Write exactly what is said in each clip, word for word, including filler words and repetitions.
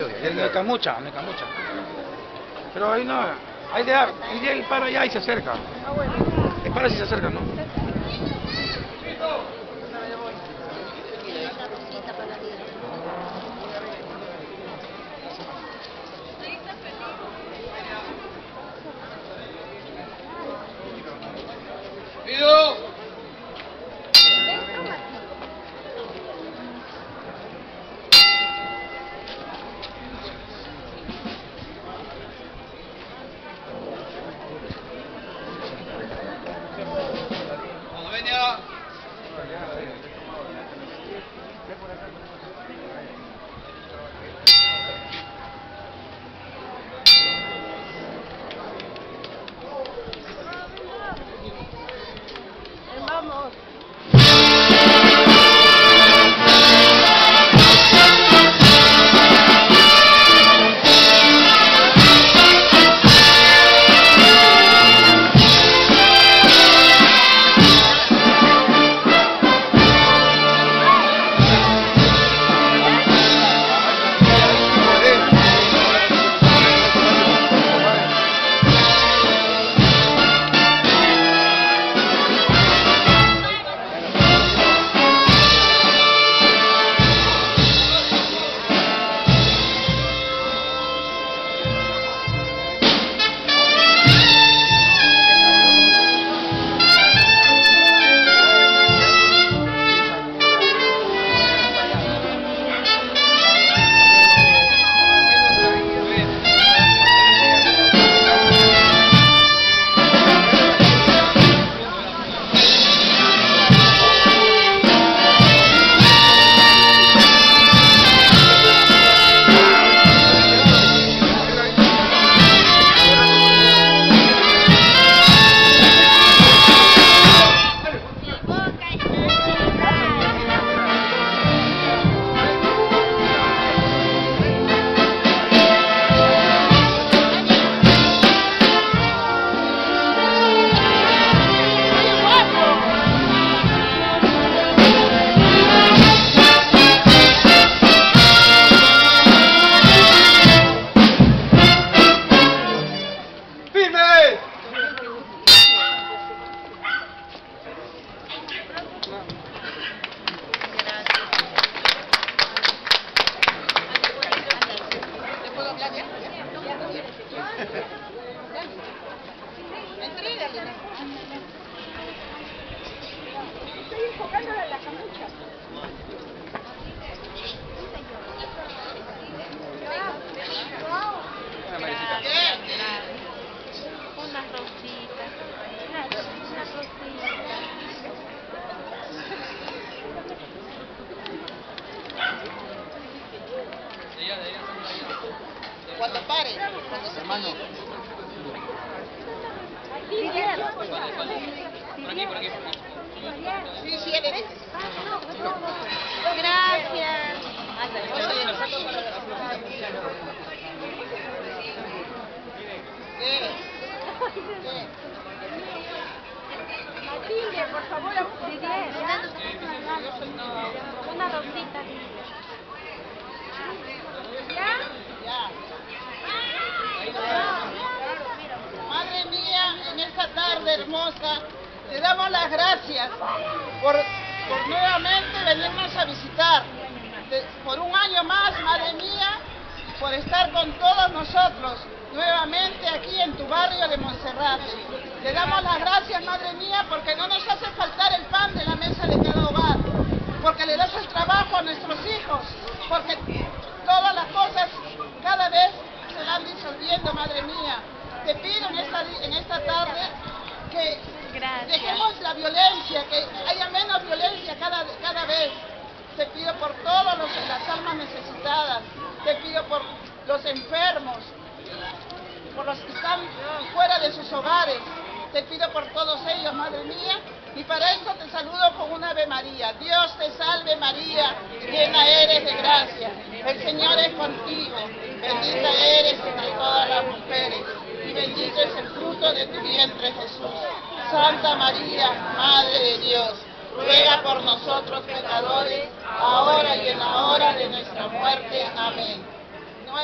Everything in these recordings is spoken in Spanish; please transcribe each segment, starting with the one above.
Me camucha, me camucha. Pero ahí no, ahí de, ahí de él para allá y se acerca. Ah, bueno. Él para y se acerca, ¿no? ¡Pido! Vamos. Estoy enfocándole a la camucha. Unas rositas. Unas rositas. Cuando pare, cuando se mano. Didier. Por aquí, por aquí, por aquí. Sí, sí, eres. Gracias. ¿Qué? ¿Qué? Matilde, por favor, Didier. Una rosita. ¿Ya? Ya. Madre mía, en esta tarde hermosa, te damos las gracias por, por nuevamente venirnos a visitar. De, por un año más, Madre mía, por estar con todos nosotros nuevamente aquí en tu barrio de Monserrate. Te damos las gracias, Madre mía, porque no nos hace faltar el pan de la mesa de cada hogar, porque le das el trabajo a nuestros hijos, porque todas las cosas cada vez se van disolviendo, Madre mía. Te pido en esta, en esta tarde que Gracias. dejemos la violencia, que haya menos violencia cada, cada vez. Te pido por todas las almas necesitadas, te pido por los enfermos, por los que están fuera de sus hogares, te pido por todos ellos, Madre mía, y para esto te saludo con una Ave María. Dios te salve María, llena eres de gracia, el Señor es contigo, bendita eres entre todas las mujeres, y bendito es el fruto de tu vientre, Jesús. Santa María, Madre de Dios, ruega por nosotros pecadores, ahora y en la hora de nuestra muerte. Amén.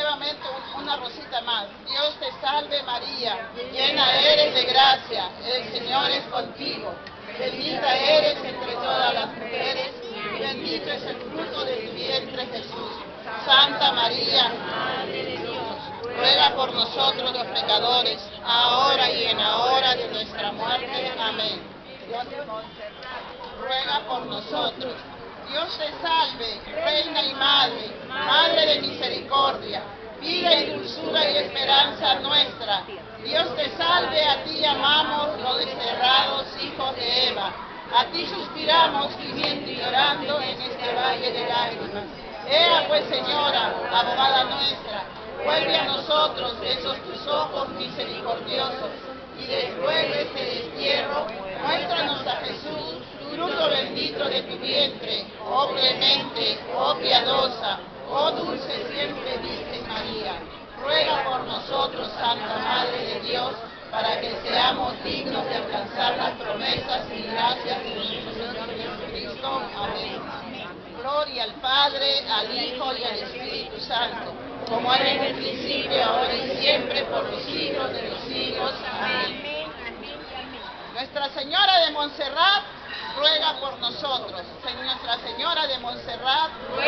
más. Dios te salve María, llena eres de gracia, el Señor es contigo. Bendita eres entre todas las mujeres, y bendito es el fruto de tu vientre Jesús. Santa María, Madre de Dios, ruega por nosotros los pecadores, ahora y en la hora de nuestra muerte. Amén. Dios te ruega por nosotros. Dios te salve, Reina y Madre, Madre de misericordia, vida y dulzura y esperanza nuestra. Dios te salve, a ti llamamos los desterrados hijos de Eva. A ti suspiramos, gimiendo y llorando en este valle de lágrimas. Ea pues, Señora, abogada nuestra, vuelve a nosotros esos tus ojos misericordiosos, y después de este destierro, muéstranos a Jesús, fruto bendito de tu vientre, oh clemente, oh piadosa, oh dulce siempre Virgen María. Ruega por nosotros, Santa Madre de Dios, para que seamos dignos de alcanzar las promesas y gracias de nuestro Señor Jesucristo. Amén. Gloria al Padre, al Hijo y al Espíritu Santo, como era en el principio, ahora y siempre, por los siglos de los siglos. Amén. Nuestra Señora de Montserrat ruega por nosotros. Nuestra Señora de Montserrat ruega